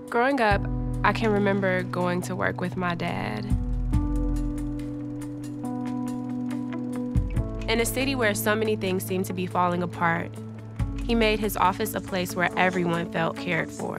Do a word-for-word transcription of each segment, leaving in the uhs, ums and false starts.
Growing up, I can remember going to work with my dad. In a city where so many things seem to be falling apart, he made his office a place where everyone felt cared for.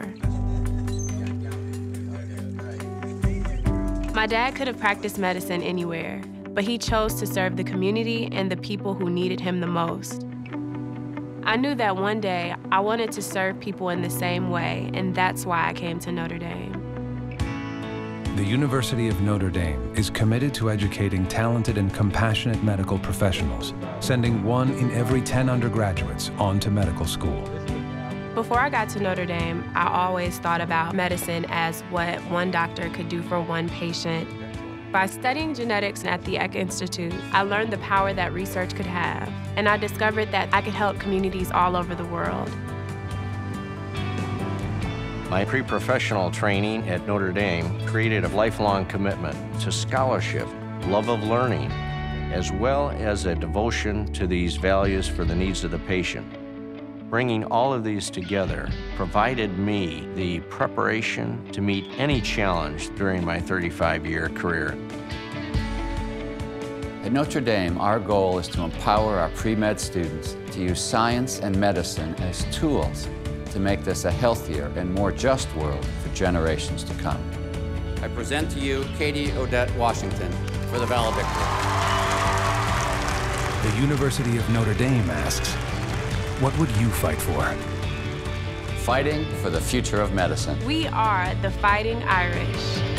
My dad could have practiced medicine anywhere, but he chose to serve the community and the people who needed him the most. I knew that one day I wanted to serve people in the same way, and that's why I came to Notre Dame. The University of Notre Dame is committed to educating talented and compassionate medical professionals, sending one in every ten undergraduates on to medical school. Before I got to Notre Dame, I always thought about medicine as what one doctor could do for one patient. By studying genetics at the Eck Institute, I learned the power that research could have, and I discovered that I could help communities all over the world. My pre-professional training at Notre Dame created a lifelong commitment to scholarship, love of learning, as well as a devotion to these values for the needs of the patient. Bringing all of these together provided me the preparation to meet any challenge during my thirty-five year career. At Notre Dame, our goal is to empower our pre-med students to use science and medicine as tools to make this a healthier and more just world for generations to come. I present to you Katie Odette Washington for the valedictorian. The University of Notre Dame asks, what would you fight for? Fighting for the future of medicine. We are the Fighting Irish.